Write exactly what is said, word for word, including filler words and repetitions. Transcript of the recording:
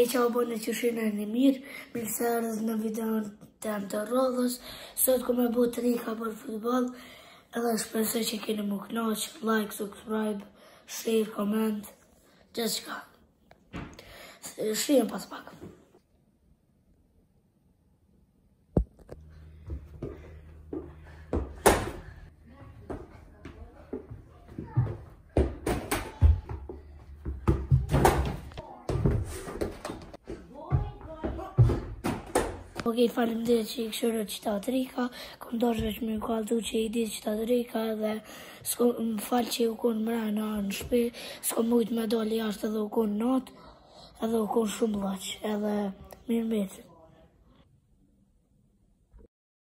që o bënë që shine një mirë, mirë se erës në videon tem të rodhës, sot ku me bu trika për futbol, edhe shpresoj që keni mu knoq, like, subscribe, share, comment, gjithë qka. Shrijem pas pak. Ok, falim dhe që i këshërë qëta trika, kom dosh veç me kaldu që i ditë qëta trika edhe më falë që u konë mrena në shpi, s'ko mujt me doli jashtë edhe u konë natë, edhe u konë shumë laq, edhe mirë mirë.